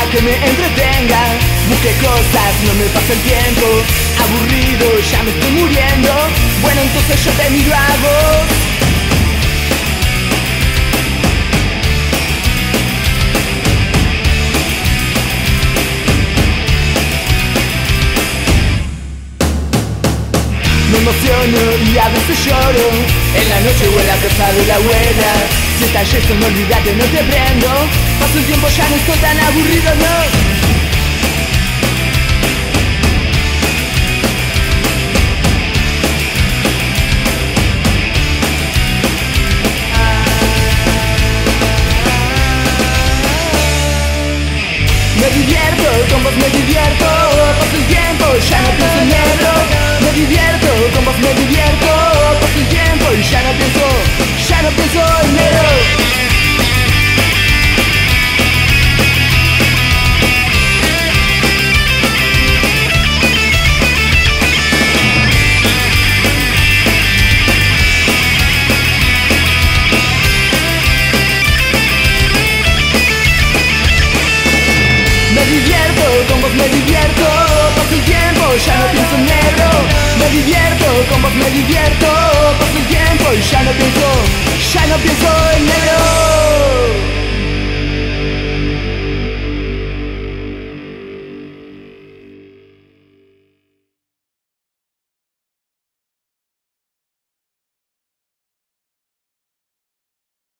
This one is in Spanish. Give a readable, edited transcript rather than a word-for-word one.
que me entretenga. Busque cosas, no me pasa el tiempo. Aburrido, ya me estoy muriendo. Bueno, entonces yo te miro a vos. Me emociono y a veces lloro, en la noche o en la casa de la abuela. Si está yeso no olvidate, no te prendo. Paso el tiempo, ya no estoy tan aburrido, no. Me divierto, con vos me divierto. Paso el tiempo, ya no pienso en negro. Me divierto, con vos me divierto. Paso el tiempo y ya no pienso en negro. Me divierto, con vos me divierto. Paso el tiempo, ya no pienso en negro. Me divierto, con vos me divierto. Paso el tiempo y ya no pienso en negro.